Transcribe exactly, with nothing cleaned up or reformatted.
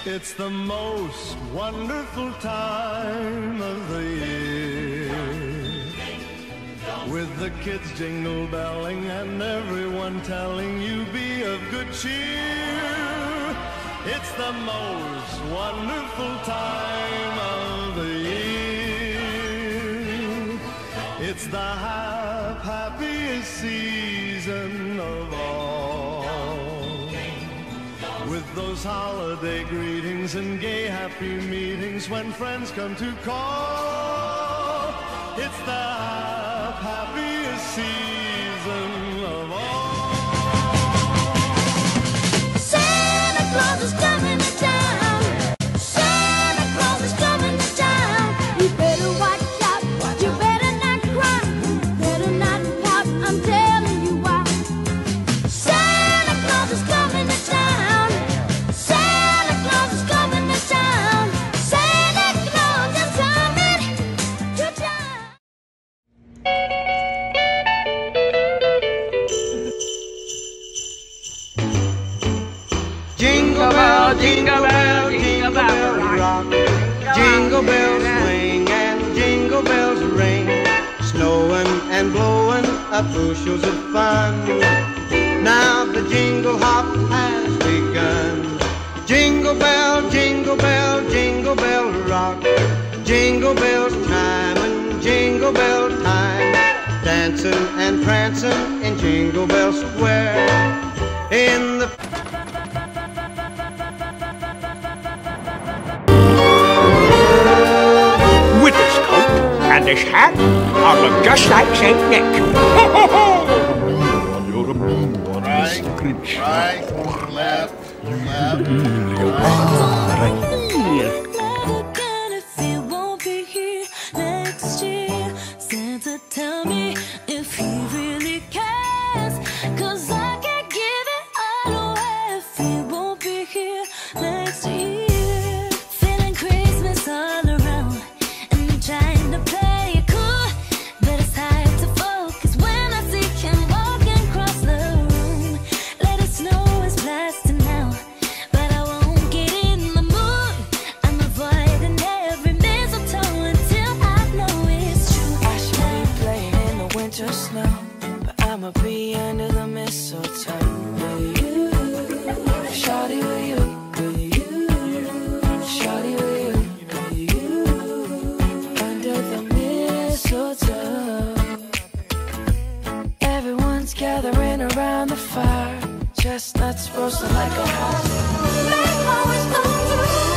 It's the most wonderful time of the year, with the kids jingle belling and everyone telling you be of good cheer. It's the most wonderful time of the year. It's the hap happiest season of all, with those holiday greetings and gay happy meetings when friends come to call. It's the hap happiest season of all. Santa Claus is coming to town. Santa Claus is coming to town. You better watch out. You better not cry. Better not pout. I'm telling you why. Santa Claus is coming to town. Santa Claus is coming to town. Santa Claus is coming to town. Jingle bell, jingle bell, jingle bell rock. Jingle bells swing and jingle bells ring. Snowing and blowing up bushels of fun. Now the jingle hop has begun. Jingle bell, jingle bell, jingle bell rock. Jingle bells chime and jingle bell time. Dancing and prancing in Jingle Bell Square. In the with this coat and this hat, I look just like Saint Nick. Right, right, left, left, right. Never gonna feel won't be here next year. Santa, tell me if he really cares, 'cause I can't give it all away if he won't be here next year. Feeling Christmas all around, and I'm trying to play it cool, but it's hard to focus when I see him walking across the room. Let it snow is blasting now, but I won't get in the mood. I'm avoiding every mistletoe until I know it's true. I should be playing in the winter snow, but I'ma be under the mistletoe with you. Shawty with you, with you. Shawty with you, with you. Under the mistletoe. Everyone's gathering around the fire. Chestnuts roasting like a hot. May always come through.